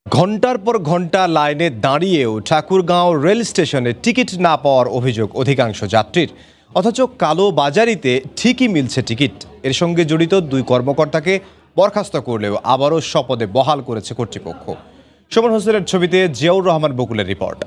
ঘণ্টার পর ঘণ্টা লাইনে দাঁড়িয়েও ঠাকুরগাঁও রেল স্টেশনে টিকিট না পাওয়ার অভিযোগ অধিকাংশ যাত্রীর। অথচ কালো বাজারিতে ঠিকই মিলছে টিকিট। এর সঙ্গে জড়িত দুই কর্মকর্তাকে বরখাস্ত করলেও আবারও শপথে বহাল করেছে কর্তৃপক্ষ। সুমন হোসেনের ছবিতে জিয়াউর রহমান বকুলের রিপোর্ট।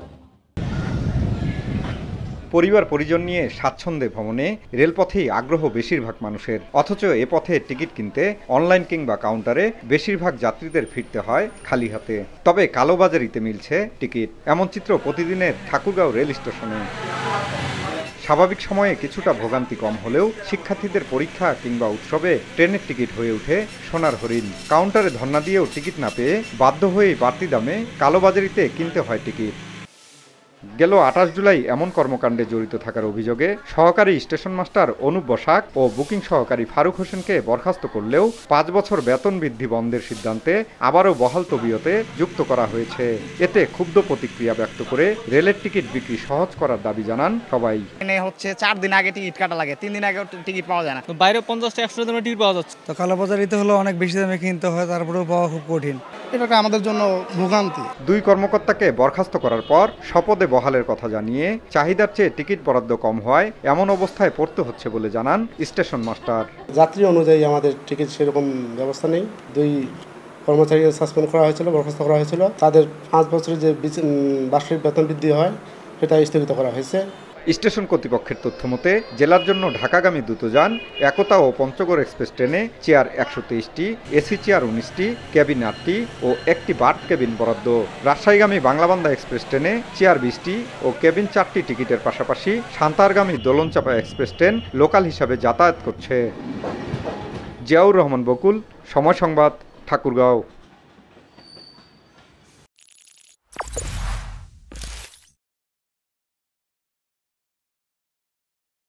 পরিবার পরিজন নিয়ে স্বাচ্ছন্দ্যে ভ্রমণে রেলপথেই আগ্রহ বেশিরভাগ মানুষের, অথচ এ পথে টিকিট কিনতে অনলাইন কিংবা কাউন্টারে বেশিরভাগ যাত্রীদের ফিরতে হয় খালি হাতে। তবে কালোবাজারিতে মিলছে টিকিট, এমন চিত্র প্রতিদিনের ঠাকুরগাঁও রেল স্টেশনে। স্বাভাবিক সময়ে কিছুটা ভোগান্তি কম হলেও শিক্ষার্থীদের পরীক্ষা কিংবা উৎসবে ট্রেনের টিকিট হয়ে ওঠে সোনার হরিণ। কাউন্টারে ধর্ণা দিয়েও টিকিট না পেয়ে বাধ্য হয়েই বাড়তি দামে কালোবাজারিতে কিনতে হয় টিকিট। গেল ২৮ জুলাই এমন কর্মকাণ্ডে জড়িত থাকার অভিযোগে সহকারী স্টেশন মাস্টার অনুপ বসাক ও বুকিং সহকারী ফারুক হোসেনকে বরখাস্ত করলেও ৫ বছর বেতন বৃদ্ধি বন্ধের সিদ্ধান্তে আবারও বহাল তবিয়তে যুক্ত করা হয়েছে। এতে ক্ষুব্ধ প্রতিক্রিয়া ব্যক্ত করে রেলের টিকিট বিক্রি সহজ করার দাবি জানান সবাই। হচ্ছে ৪ দিন আগে টিকিট কাটা লাগে, ৩ দিন আগে টিকিট পাওয়া যায় না। বাইরে ৫০-১০০ দামে টিকিট পাওয়া যাচ্ছে, তো কালোবাজারিতে হলো অনেক বেশি দামে কিনতে হয়, তারপরেও পাওয়া খুব কঠিন। এটা আমাদের জন্য ভোগান্তি। দুই কর্মকর্তাকে বরখাস্ত করার পর শপথে বহালের কথা জানিয়ে চাহিদার চেয়ে টিকিট বরাদ্দ কম হওয়ায় এমন অবস্থায় পড়তে হচ্ছে বলে জানান স্টেশন মাস্টার। যাত্রী অনুযায়ী আমাদের টিকিট সেরকম ব্যবস্থা নেই। দুই কর্মচারীকে সাসপেন্ড করা হয়েছিল, বরখাস্ত করা হয়েছিল। তাদের ৫ বছরের যে বার্ষিক বেতন বৃদ্ধি হয় সেটা স্থগিত করা হয়েছে। স্টেশন কর্তৃপক্ষের তথ্য মতে জেলার জন্য ঢাকাগামী দ্রুতযান একতা ও পঞ্চগড় এক্সপ্রেস ট্রেনে চেয়ার ১২৩টি, এসি চেয়ার ১৯টি, কেবিন ৮টি ও একটি বার্থ কেবিন বরাদ্দ। রাজশাহীগামী বাংলাবান্ধা এক্সপ্রেস ট্রেনে চেয়ার ২০টি ও কেবিন ৪টি টিকিটের পাশাপাশি সান্তাহারগামী দোলনচাপা এক্সপ্রেস ট্রেন লোকাল হিসাবে যাতায়াত করছে। জিয়াউর রহমান বকুল, সময় সংবাদ, ঠাকুরগাঁও।